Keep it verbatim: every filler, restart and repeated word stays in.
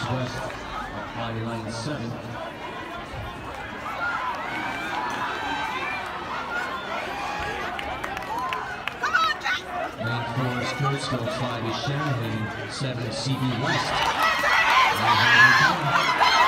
West by lane seven. Lane four, Strohsville, five is Shanahan, seven is C B West.